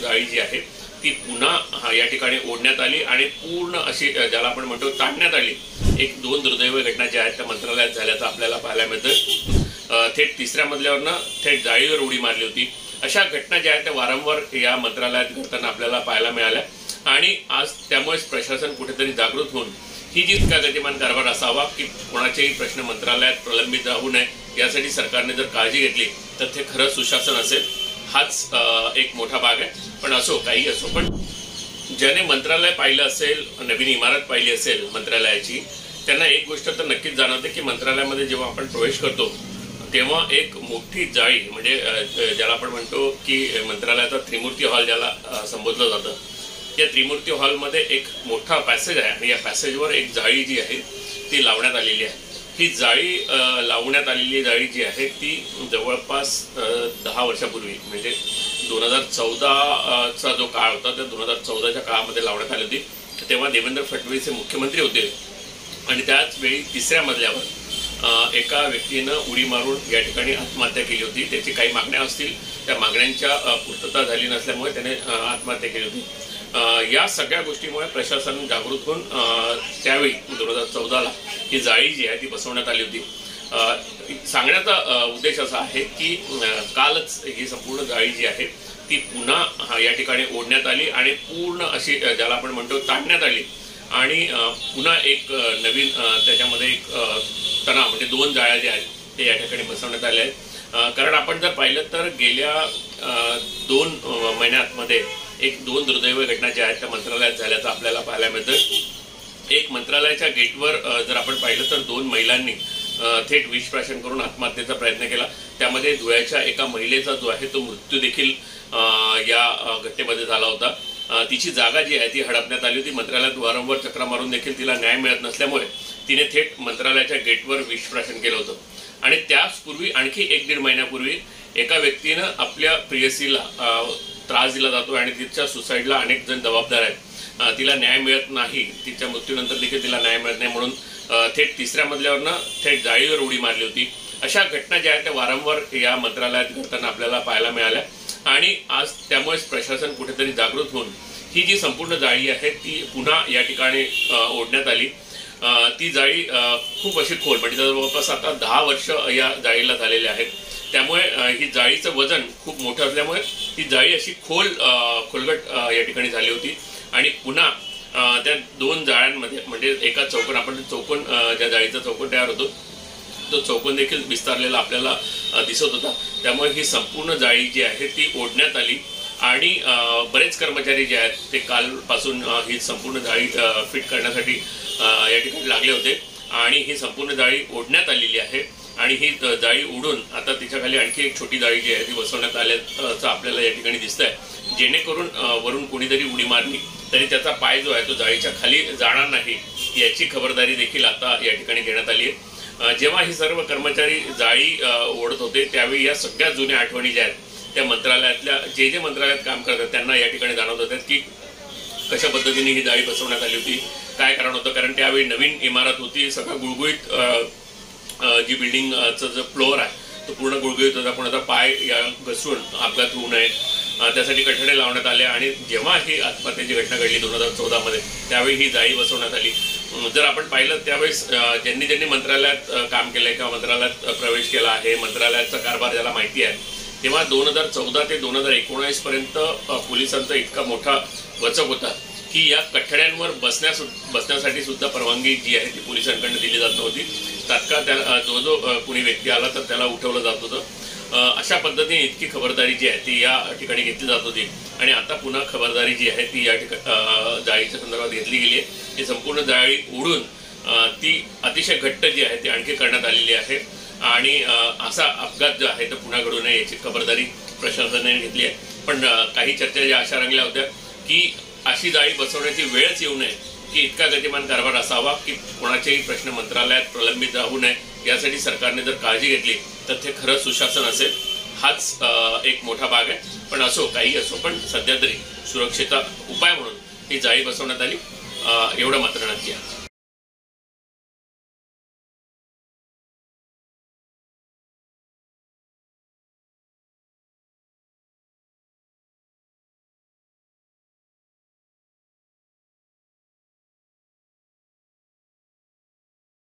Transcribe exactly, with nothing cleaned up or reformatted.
जाळी जी आहे ती पुन्हा या ठिकाणी ओढण्यात आली आणि पूर्ण अशी ज्याला आपण म्हणतो ताणण्यात आली। एक दोन दुर्दैवी घटना ज्या आहेत त्या मंत्रालयात झाल्याचं आपल्याला पाहायला मिळतं। थेट तिसऱ्या मजल्यावरनं थेट जाळीवर उडी मारली होती। अशा घटना ज्या आहेत त्या वारंवार या मंत्रालयात घडताना आपल्याला पाहायला मिळाल्या आणि आज त्यामुळेच प्रशासन कुठेतरी जागृत होऊन ही जी इतका गतिमान कारभार असावा की कोणाचेही प्रश्न मंत्रालयात प्रलंबित राहू नये यासाठी सरकारने जर काळजी घेतली तर ते खरं सुशासन असेल। हाच एक मोठा भाग आहे। पण असो काही असो, पण ज्याने मंत्रालय पाहिलं असेल, नवीन इमारत पाहिली असेल मंत्रालयाची, त्यांना एक गोष्ट तर नक्कीच जाणवते की मंत्रालयामध्ये जेव्हा आपण प्रवेश करतो तेव्हा एक मोठी जाळी म्हणजे ज्याला आपण म्हणतो की मंत्रालयाचा त्रिमूर्ती हॉल ज्याला संबोधलं जातं, या त्रिमूर्ती हॉलमध्ये एक मोठा पॅसेज आहे आणि या पॅसेजवर एक जाळी जी आहे ती लावण्यात आलेली आहे। ही जाळी लावण्यात आलेली जाळी जी आहे ती जवळपास दहा वर्षापूर्वी म्हणजे दोन हजार चौदाचा जो काळ होता त्या दोन हजार चौदाच्या काळामध्ये लावण्यात आली होती। तेव्हा देवेंद्र फडणवीस हे मुख्यमंत्री होते आणि त्याच वेळी तिसऱ्या मजल्यावर एका व्यक्तीनं उडी मारून या ठिकाणी आत्महत्या केली होती। त्याची काही मागण्या असतील, त्या मागण्यांच्या पूर्तता झाली नसल्यामुळे त्याने आत्महत्या केली होती। या सगळ्या गोष्टीमुळे प्रशासन जागृत होऊन त्यावेळी दोन हजार चौदाला ही जाळी जी आहे ती बसवण्यात आली होती। सांगण्याचा उद्देश असा आहे की कालच ही संपूर्ण जाळी जी आहे ती पुन्हा या ठिकाणी ओढण्यात आली आणि पूर्ण अशी ज्याला आपण म्हणतो ताणण्यात आली आणि पुन्हा एक नवीन त्याच्यामध्ये एक तणाव म्हणजे दोन जाळ्या ज्या आहेत ते या ठिकाणी बसवण्यात आल्या आहेत। कारण आपण जर पाहिलं तर गेल्या दोन महिन्यांमध्ये एक दोन दुर्दैवी घटना ज्या आहेत त्या मंत्रालयात झाल्याचं आपल्याला पाहायला मिळतं। एक मंत्रालयाच्या गेटवर जर आपण पाहिलं तर दोन महिलांनी थेट विषप्राशन करून आत्महत्येचा प्रयत्न केला। त्यामध्ये धुळ्याच्या एका महिलेचा जो आहे तो मृत्यू देखील या घटनेमध्ये झाला होता। तिची जागा जी आहे ती हडपण्यात आली होती। मंत्रालयात वारंवार चक्रा मारून देखील तिला न्याय मिळत नसल्यामुळे तिने थेट मंत्रालयाच्या गेटवर विषप्राशन केलं होतं आणि त्याचपूर्वी आणखी एक दीड महिन्यापूर्वी एका व्यक्तीनं आपल्या प्रियसीला त्रास दिला जातो आणि तिच्या सुसाईडला अनेक जण जबाबदार आहेत। तिला न्याय मिळत नाही, तिच्या मृत्यूनंतर देखील तिला न्याय मिळत नाही म्हणून थेट तिसऱ्या मजल्यावरनं थेट जाळीवर उडी मारली होती। अशा घटना ज्या आहेत त्या वारंवार या मंत्रालयात घडताना आपल्याला पाहायला मिळाल्या आणि आज त्यामुळेच प्रशासन कुठेतरी जागृत होऊन ही जी संपूर्ण जाळी आहे ती पुन्हा या ठिकाणी ओढण्यात आली। ती जाळी खूप अशी खोल म्हणजे जवळपास आता दहा वर्ष या जाळीला झालेले आहेत। त्यामुळे ही जाळीचं वजन खूप मोठं असल्यामुळे ही जाळी अशी खोल खोलगट या ठिकाणी झाली होती आणि पुन्हा त्या दोन जाळ्यांमध्ये म्हणजे एका चौकोन आपण चौकोन ज्या जाळीचा चौकोन तयार होतो तो चौकोन देखील विस्तारलेला आपल्याला दिसत होता। त्यामुळे ही संपूर्ण जाळी जी आहे ती ओढण्यात आली आणि बरेच कर्मचारी जे आहेत ते कालपासून ही संपूर्ण जाळी फिट करण्यासाठी या ठिकाणी लागले होते आणि ही संपूर्ण जाळी ओढण्यात आलेली आहे आणि ही जाळी उडून आता तिच्या खाली आणखी एक छोटी जाळी जी आहे ती बसवण्यात आल्याचं आपल्याला या ठिकाणी दिसतंय। जेणेकरून वरून कोणीतरी उडी मारली तरी त्याचा पाय जो आहे तो जाळीच्या खाली जाणार नाही याची खबरदारी देखील आता या ठिकाणी घेण्यात आली आहे। जेव्हा ही सर्व कर्मचारी जाळी ओढत होते त्यावेळी या सगळ्या जुन्या आठवणी ज्या आहेत त्या मंत्रालयातल्या जे जे मंत्रालयात काम करतात त्यांना या ठिकाणी जाणवत होत्या की कशा पद्धतीने ही जाळी बसवण्यात आली होती, काय कारण होतं। कारण त्यावेळी नवीन इमारत होती, सगळं गुळगुळीत जी बिल्डिंगचा जो फ्लोअर आहे तो पूर्ण गुळगुळीत होता, कोणाचा पाय या घसरून अपघात होऊ नये त्यासाठी कठडे लावण्यात आले आणि जेव्हा ही आत्महत्येची घटना घडली दोन हजार चौदा मध्ये त्यावेळी ही जाळी बसवण्यात आली। जर आपण पाहिलं त्यावेळेस ज्यांनी ज्यांनी मंत्रालयात काम केलंय किंवा मंत्रालयात प्रवेश केला आहे, मंत्रालयाचा कारभार ज्याला माहिती आहे, तेव्हा दोन हजार चौदा ते दोन हजार एकोणावीस पर्यंत पोलिसांचा इतका मोठा वचक होता की या कठड्यांवर बसण्यास बसण्यासाठी सुद्धा परवानगी जी आहे ती पोलिसांकडून दिली जात नव्हती। तात्काळ त्या जो जो कोणी व्यक्ती आला तर त्याला उठवलं जात होतं। अशा पद्धतीने इतकी खबरदारी जी आहे ती या ठिकाणी घेतली जात होती आणि आता पुन्हा खबरदारी जी आहे ती या ठिकाणी जाळीच्या संदर्भात घेतली गेली आहे। ही संपूर्ण जाळी उडून ती अतिशय घट्ट जी आहे ती आणखी करण्यात आलेली आहे आणि असा अपघात जो आहे तो पुन्हा घडू नये याची खबरदारी प्रशासनाने घेतली आहे। पण काही चर्चा ज्या अशा रंगल्या होत्या की अशी जाळी बसवण्याची वेळच येऊ नये की इतका गतिमान कारभार असावा की कोणाचेही प्रश्न मंत्रालयात प्रलंबित राहू नये यासाठी सरकारने जर काळजी घेतली तर ते खरं सुशासन असेल। हाच एक मोठा भाग आहे। पण असो काही असो, पण सध्या तरी सुरक्षेचा उपाय म्हणून ही जाळी बसवण्यात आली एवढं मात्र नक्की आहे।